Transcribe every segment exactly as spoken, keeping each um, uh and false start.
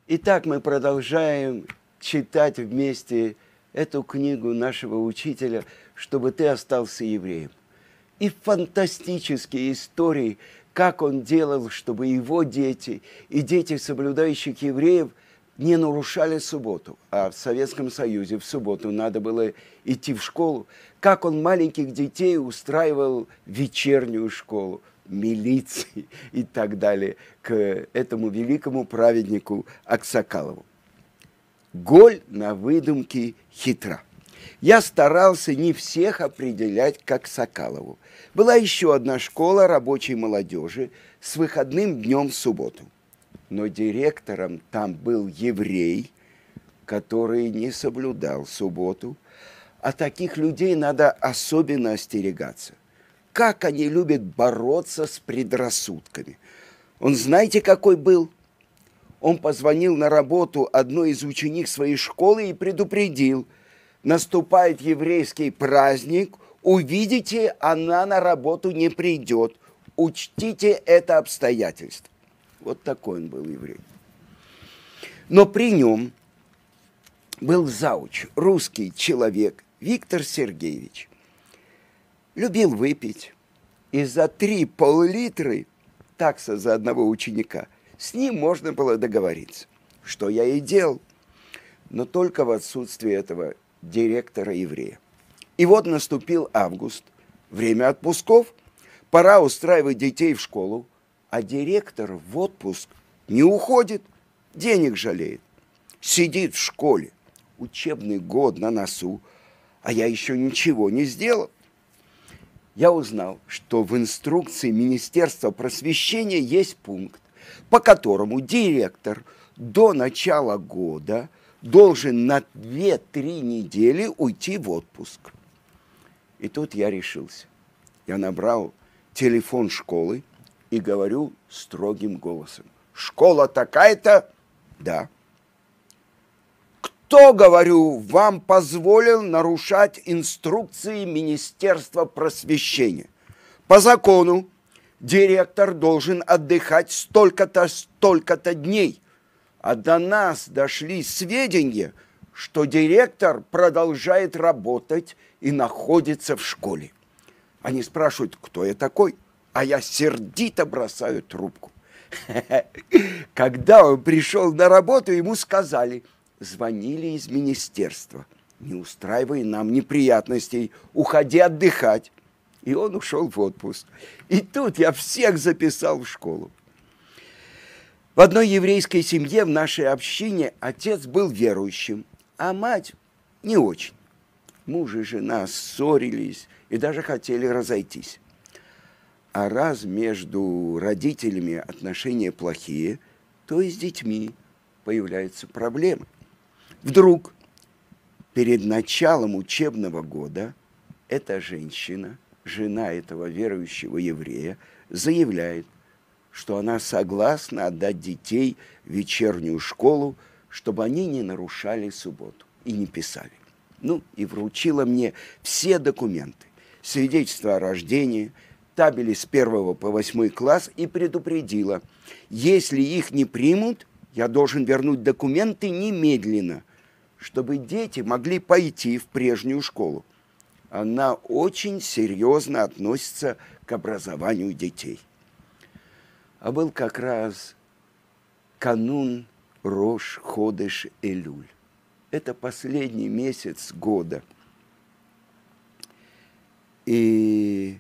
Итак, мы продолжаем читать вместе эту книгу нашего учителя, чтобы ты остался евреем. И фантастические истории, как он делал, чтобы его дети и дети соблюдающих евреев не нарушали субботу. А в Советском Союзе в субботу надо было идти в школу. Как он маленьких детей устраивал вечернюю школу, милиции и так далее, к этому великому праведнику Аксакалову. Голь на выдумке хитра. Я старался не всех определять как Аксакалову. Была еще одна школа рабочей молодежи с выходным днем в субботу. Но директором там был еврей, который не соблюдал субботу. А таких людей надо особенно остерегаться. Как они любят бороться с предрассудками. Он, знаете, какой был? Он позвонил на работу одной из ученик своей школы и предупредил: наступает еврейский праздник, увидите, она на работу не придет. Учтите это обстоятельство. Вот такой он был еврей. Но при нем был зауч, русский человек, Виктор Сергеевич. Любил выпить, и за три пол-литра такса за одного ученика с ним можно было договориться, что я и делал, но только в отсутствие этого директора-еврея. И вот наступил август, время отпусков, пора устраивать детей в школу, а директор в отпуск не уходит, денег жалеет, сидит в школе, учебный год на носу, а я еще ничего не сделал. Я узнал, что в инструкции Министерства просвещения есть пункт, по которому директор до начала года должен на две-три недели уйти в отпуск. И тут я решился. Я набрал телефон школы и говорю строгим голосом: «Школа такая-то?» «Да». «Кто, говорю, вам позволил нарушать инструкции Министерства просвещения? По закону директор должен отдыхать столько-то, столько-то дней. А до нас дошли сведения, что директор продолжает работать и находится в школе». Они спрашивают, кто я такой, а я сердито бросаю трубку. Когда он пришел на работу, ему сказали: звонили из министерства: не устраивай нам неприятностей, уходи отдыхать. И он ушел в отпуск. И тут я всех записал в школу. В одной еврейской семье в нашей общине отец был верующим, а мать не очень. Муж и жена ссорились и даже хотели разойтись. А раз между родителями отношения плохие, то и с детьми появляются проблемы. Вдруг перед началом учебного года эта женщина, жена этого верующего еврея, заявляет, что она согласна отдать детей в вечернюю школу, чтобы они не нарушали субботу и не писали. Ну, и вручила мне все документы, свидетельство о рождении, табели с первого по восьмой класс и предупредила: если их не примут, я должен вернуть документы немедленно, чтобы дети могли пойти в прежнюю школу. Она очень серьезно относится к образованию детей. А был как раз канун Рош Ходеш Элюль. Это последний месяц года. И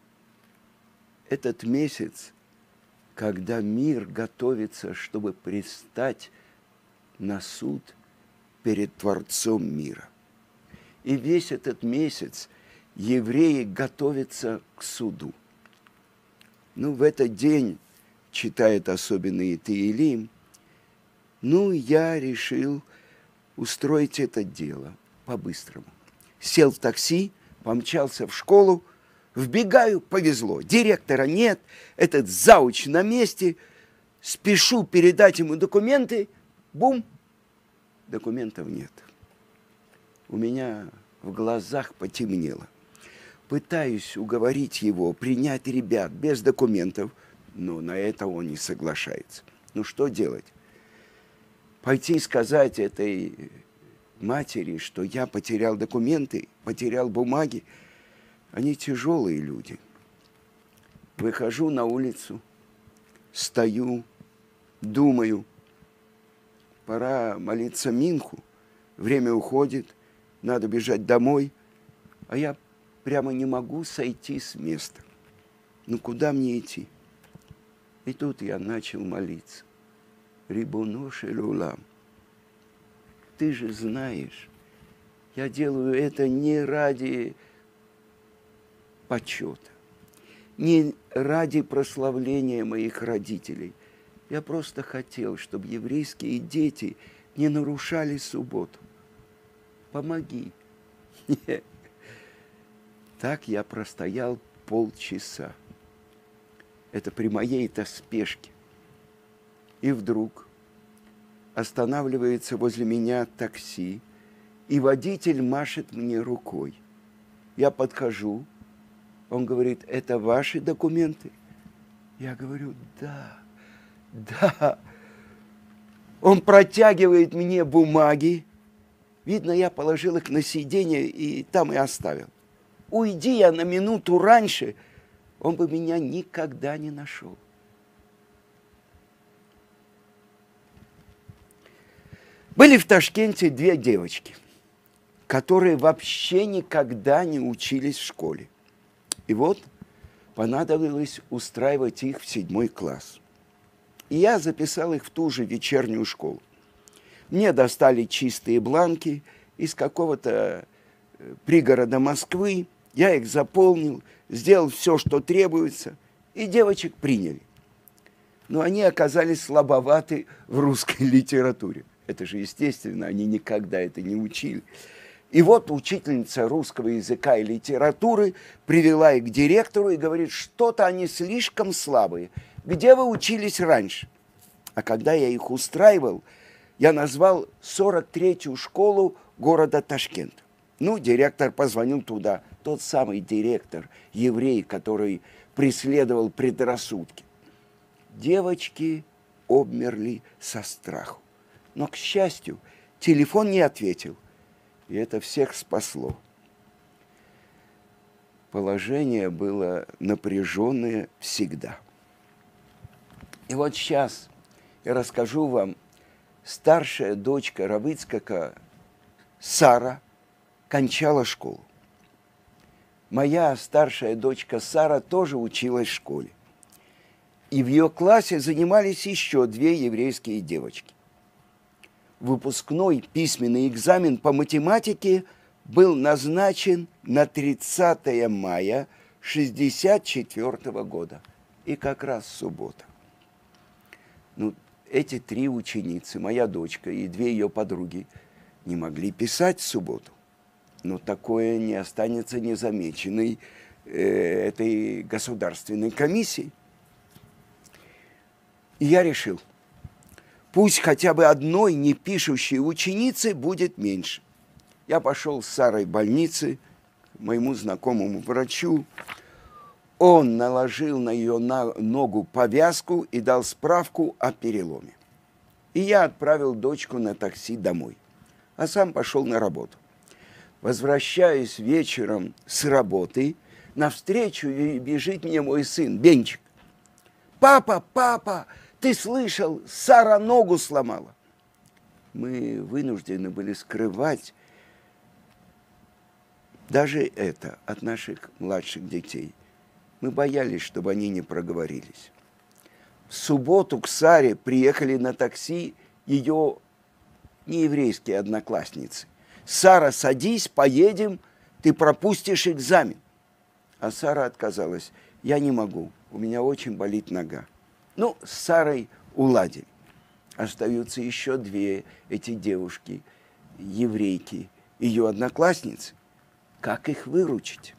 этот месяц, когда мир готовится, чтобы предстать на суд перед Творцом мира. И весь этот месяц евреи готовятся к суду. Ну, в этот день читают особенные Теилим. Ну, я решил устроить это дело по-быстрому. Сел в такси, помчался в школу, вбегаю, повезло. Директора нет, этот зауч на месте. Спешу передать ему документы. Бум! Документов нет. У меня в глазах потемнело. Пытаюсь уговорить его принять ребят без документов, но на это он не соглашается. Ну что делать? пойти сказать этой матери, что я потерял документы, потерял бумаги. Они тяжелые люди. Выхожу на улицу, стою, думаю, пора молиться Минху, время уходит, надо бежать домой, а я прямо не могу сойти с места. Ну куда мне идти? И тут я начал молиться. Рибоно шель олам. Ты же знаешь, я делаю это не ради почета, не ради прославления моих родителей. Я просто хотел, чтобы еврейские дети не нарушали субботу. Помоги. Так я простоял полчаса. Это при моей-то спешке. И вдруг останавливается возле меня такси, и водитель машет мне рукой. Я подхожу, он говорит, это ваши документы? Я говорю, да, да. Он протягивает мне бумаги. Видно, я положил их на сиденье и там и оставил. Уйди я на минуту раньше, он бы меня никогда не нашел. Были в Ташкенте две девочки, которые вообще никогда не учились в школе. И вот понадобилось устраивать их в седьмой класс. И я записал их в ту же вечернюю школу. Мне достали чистые бланки из какого-то пригорода Москвы. Я их заполнил, сделал все, что требуется, и девочек приняли. Но они оказались слабоваты в русской литературе. Это же естественно, они никогда это не учили. И вот учительница русского языка и литературы привела их к директору и говорит, что-то они слишком слабые. Где вы учились раньше? А когда я их устраивал, я назвал сорок третью школу города Ташкент. Ну, директор позвонил туда, тот самый директор, еврей, который преследовал предрассудки. Девочки обмерли со страху. Но, к счастью, телефон не ответил. И это всех спасло. Положение было напряженное всегда. И вот сейчас я расскажу вам, старшая дочка Рав Ицхака, Сара, кончала школу. Моя старшая дочка Сара тоже училась в школе. И в ее классе занимались еще две еврейские девочки. Выпускной письменный экзамен по математике был назначен на тридцатое мая шестьдесят четвёртого года. И как раз суббота. Ну, эти три ученицы, моя дочка и две ее подруги, не могли писать в субботу. Но такое не останется незамеченной э, этой государственной комиссией. И я решил, пусть хотя бы одной непишущей ученицы будет меньше. Я пошел с Сарой в больницу, к моему знакомому врачу. Он наложил на ее ногу повязку и дал справку о переломе. И я отправил дочку на такси домой, а сам пошел на работу. Возвращаясь вечером с работы, навстречу бежит мне мой сын, Бенчик. «Папа, папа, ты слышал, Сара ногу сломала!» Мы вынуждены были скрывать даже это от наших младших детей. Мы боялись, чтобы они не проговорились. В субботу к Саре приехали на такси ее нееврейские одноклассницы. «Сара, садись, поедем, ты пропустишь экзамен». А Сара отказалась. «Я не могу, у меня очень болит нога». Ну, с Сарой уладили. Остаются еще две эти девушки, еврейки, ее одноклассницы. Как их выручить?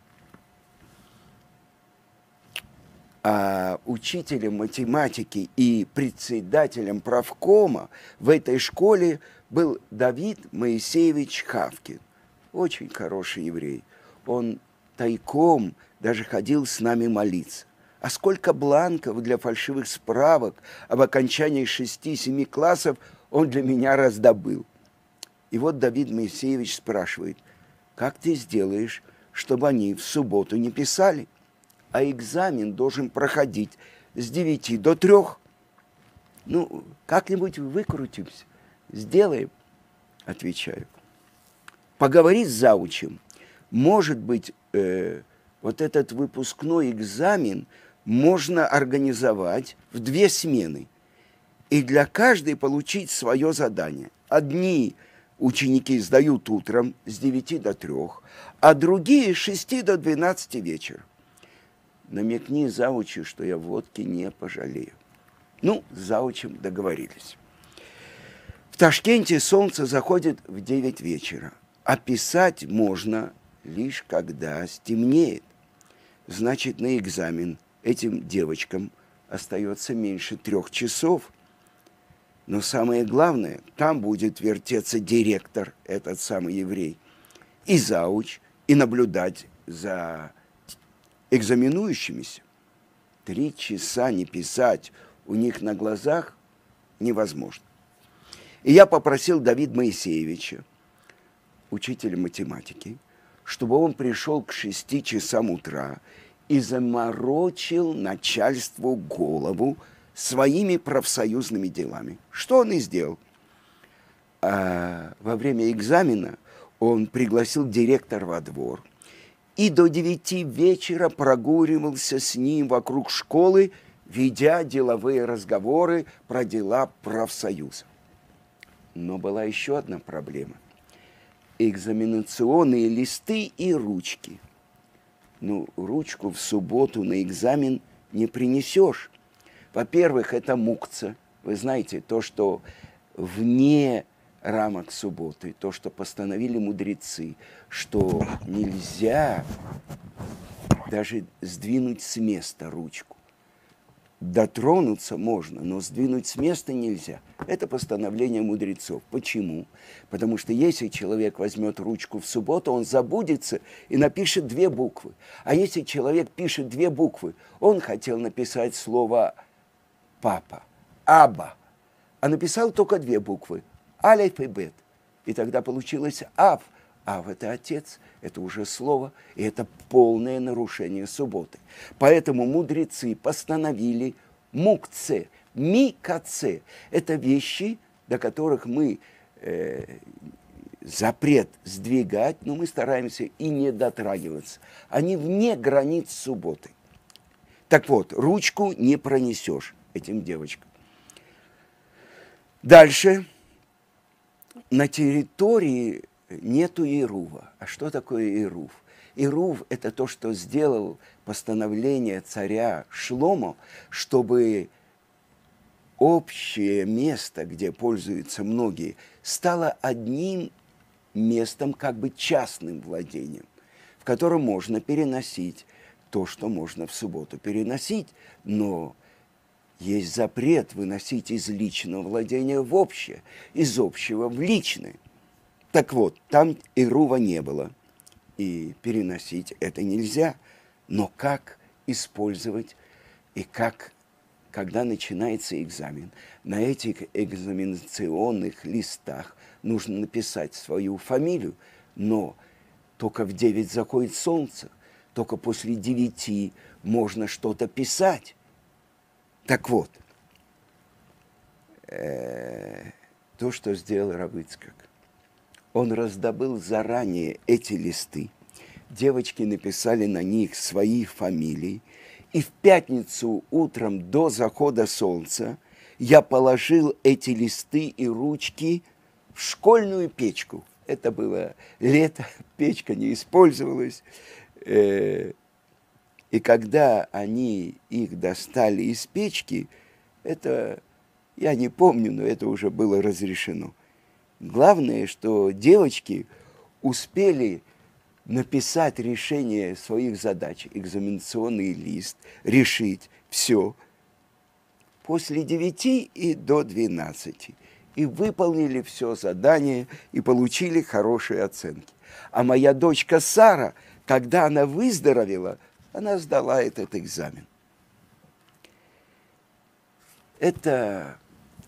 А учителем математики и председателем правкома в этой школе был Давид Моисеевич Хавкин. Очень хороший еврей. Он тайком даже ходил с нами молиться. А сколько бланков для фальшивых справок об окончании шести-семи классов он для меня раздобыл. И вот Давид Моисеевич спрашивает, как ты сделаешь, чтобы они в субботу не писали? А экзамен должен проходить с девяти до трех. Ну, как-нибудь выкрутимся, сделаем, отвечаю. Поговори с заучем. Может быть, э, вот этот выпускной экзамен можно организовать в две смены. И для каждой получить свое задание. Одни ученики сдают утром с девяти до трех, а другие с шести до двенадцати вечера. Намекни заучу, что я водки не пожалею. Ну, с заучем договорились. В Ташкенте солнце заходит в девять вечера, а писать можно лишь когда стемнеет. Значит, на экзамен этим девочкам остается меньше трех часов. Но самое главное, там будет вертеться директор, этот самый еврей, и зауч, и наблюдать за экзаменующимися. Три часа не писать у них на глазах невозможно. И я попросил Давида Моисеевича, учителя математики, чтобы он пришел к шести часам утра и заморочил начальству голову своими профсоюзными делами. Что он и сделал. А во время экзамена он пригласил директора во двор и до девяти вечера прогуливался с ним вокруг школы, ведя деловые разговоры про дела профсоюза. Но была еще одна проблема. Экзаменационные листы и ручки. Ну, ручку в субботу на экзамен не принесешь. Во-первых, это мукца. Вы знаете, то, что вне рамок субботы, то, что постановили мудрецы, что нельзя даже сдвинуть с места ручку. Дотронуться можно, но сдвинуть с места нельзя. Это постановление мудрецов. Почему? Потому что если человек возьмет ручку в субботу, он забудется и напишет две буквы. А если человек пишет две буквы, он хотел написать слово «папа», «аба», а написал только две буквы – «алеф» и «бет». И тогда получилось «ав». «Ав» – это отец, это уже слово, и это полное нарушение субботы. Поэтому мудрецы постановили мукце, микаце. Это вещи, до которых мы э, запрет сдвигать, но мы стараемся и не дотрагиваться. Они вне границ субботы. Так вот, ручку не пронесешь этим девочкам. Дальше. На территории нету ирува. А что такое ирув? Ирув – это то, что сделал постановление царя Шломо, чтобы общее место, где пользуются многие, стало одним местом, как бы частным владением, в котором можно переносить то, что можно в субботу переносить, но есть запрет выносить из личного владения в общее, из общего в личное. Так вот, там ирува не было, и переносить это нельзя. Но как использовать и как, когда начинается экзамен, на этих экзаменационных листах нужно написать свою фамилию, но только в девять заходит солнце, только после девяти можно что-то писать. Так вот, э, то, что сделал рав Ицхак, он раздобыл заранее эти листы, девочки написали на них свои фамилии, и в пятницу утром до захода солнца я положил эти листы и ручки в школьную печку. Это было лето, печка не использовалась. И когда они их достали из печки, это, я не помню, но это уже было разрешено. Главное, что девочки успели написать решение своих задач, экзаменационный лист, решить все после девяти и до двенадцати. И выполнили все задание, и получили хорошие оценки. А моя дочка Сара, когда она выздоровела, она сдала этот экзамен. Это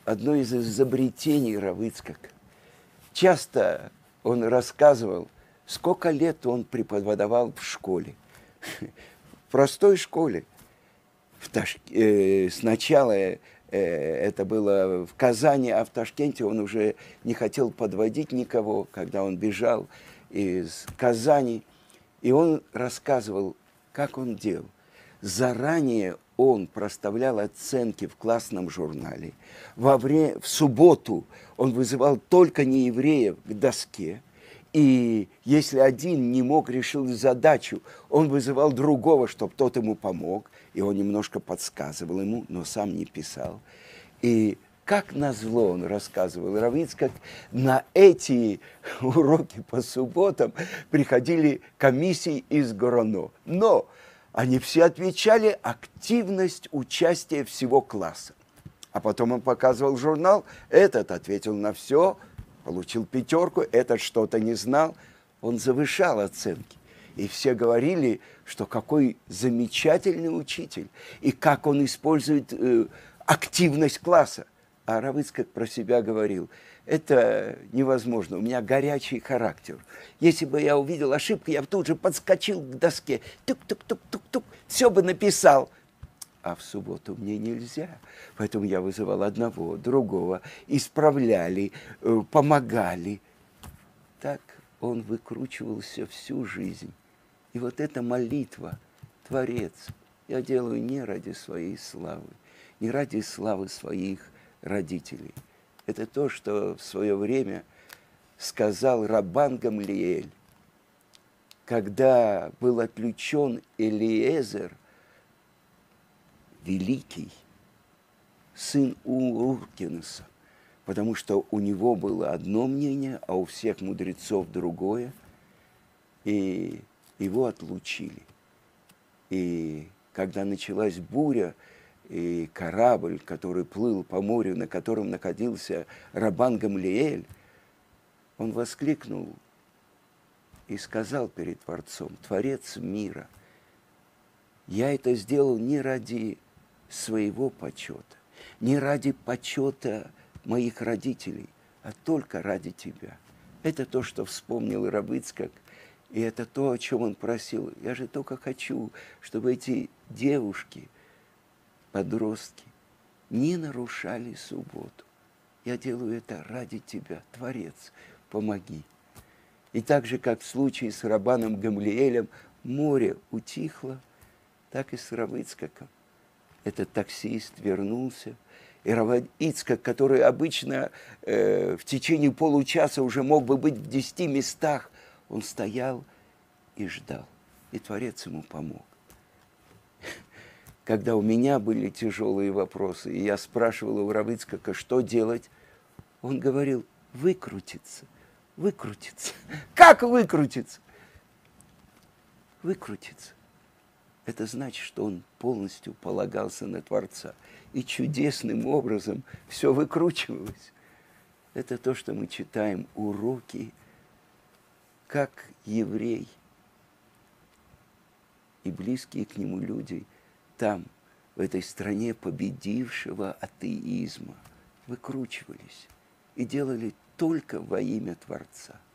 одно из изобретений рав Ицхака. Часто он рассказывал, сколько лет он преподавал в школе, в простой школе. В Таш... э, сначала э, это было в Казани, а в Ташкенте он уже не хотел подводить никого, когда он бежал из Казани. И он рассказывал, как он делал. Заранее он проставлял оценки в классном журнале. Во время... В субботу он вызывал только неевреев к доске. И если один не мог решить задачу, он вызывал другого, чтобы тот ему помог. И он немножко подсказывал ему, но сам не писал. И как назло, он рассказывал, рав Ицхак, на эти уроки по субботам приходили комиссии из Гороно. Но они все отвечали активность участия всего класса. А потом он показывал журнал, этот ответил на все, получил пятерку, этот что-то не знал. Он завышал оценки. И все говорили, что какой замечательный учитель, и как он использует э, активность класса. А рав Ицхак про себя говорил, это невозможно, у меня горячий характер. Если бы я увидел ошибку, я бы тут же подскочил к доске, тук-тук-тук-тук-тук, все бы написал. А в субботу мне нельзя, поэтому я вызывал одного, другого, исправляли, э, помогали. Так он выкручивался всю жизнь. И вот эта молитва, Творец, я делаю не ради своей славы, не ради славы своих родителей. Это то, что в свое время сказал Раббан Гамлиэль, когда был отключен Элиезер, великий, сын Уркинеса, потому что у него было одно мнение, а у всех мудрецов другое, и его отлучили. И когда началась буря, и корабль, который плыл по морю, на котором находился Раббан Гамлиэль, он воскликнул и сказал перед Творцом: Творец мира, я это сделал не ради своего почета, не ради почета моих родителей, а только ради тебя. Это то, что вспомнил рав Ицхак, и это то, о чем он просил. Я же только хочу, чтобы эти девушки, подростки, не нарушали субботу. Я делаю это ради тебя, Творец, помоги. И так же, как в случае с Раббаном Гамлиэлем, море утихло, так и с рав Ицхаком. Этот таксист вернулся, и рав Ицхак, который обычно э, в течение получаса уже мог бы быть в десяти местах, он стоял и ждал, и Творец ему помог. Когда у меня были тяжелые вопросы, и я спрашивал у рав Ицхака, что делать, он говорил: выкрутиться, выкрутиться. Как выкрутиться? Выкрутиться. Это значит, что он полностью полагался на Творца. И чудесным образом все выкручивалось. Это то, что мы читаем уроки, как еврей и близкие к нему люди там, в этой стране победившего атеизма, выкручивались и делали только во имя Творца.